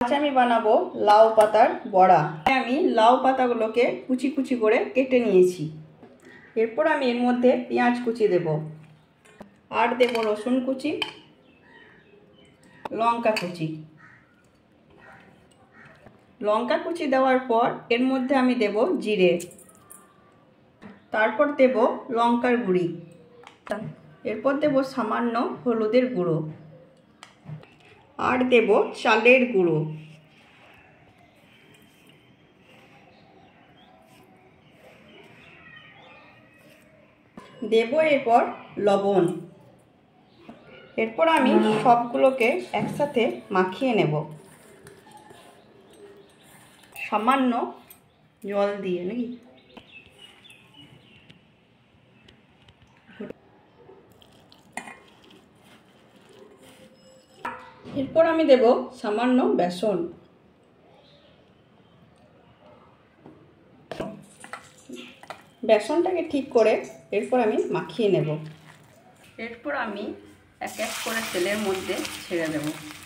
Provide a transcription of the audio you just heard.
আজ আমি বানাবো লাউ পাতার বড়া। আমি লাউ পাতাগুলোকে কুচি কুচি করে কেটে নিয়েছি। এরপর আমি এর মধ্যে পেঁয়াজ কুচি দেব, আর দেব রসুন কুচি, লঙ্কা কুচি। লঙ্কা কুচি দেওয়ার পর এর মধ্যে আমি দেব জিরে, তারপর দেব লঙ্কার গুঁড়ি, এরপর দেব সামান্য হলুদের গুঁড়ো, আর দেব চালের গুঁড়ো। দেব এরপর লবণ। এরপর আমি সবগুলোকে একসাথে মাখিয়ে নেব সামান্য জল দিয়ে নাকি। এরপর আমি দেব সামান্য বেসন। বেসনটাকে ঠিক করে এরপর আমি মাখিয়ে নেব। এরপর আমি এক এক করে তেলের মধ্যে ছেড়ে দেব।